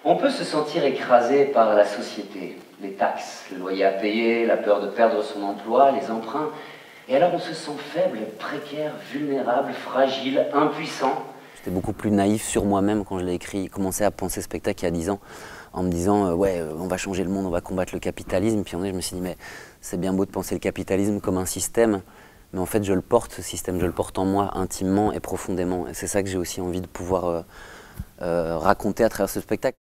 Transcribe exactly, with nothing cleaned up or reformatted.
On peut se sentir écrasé par la société, les taxes, le loyer à payer, la peur de perdre son emploi, les emprunts. Et alors on se sent faible, précaire, vulnérable, fragile, impuissant. J'étais beaucoup plus naïf sur moi-même quand je l'ai écrit, commencé à penser ce spectacle il y a dix ans, en me disant euh, ouais, euh, on va changer le monde, on va combattre le capitalisme. Puis en fait, je me suis dit mais c'est bien beau de penser le capitalisme comme un système, mais en fait je le porte, ce système, je le porte en moi intimement et profondément. Et c'est ça que j'ai aussi envie de pouvoir euh, euh, raconter à travers ce spectacle.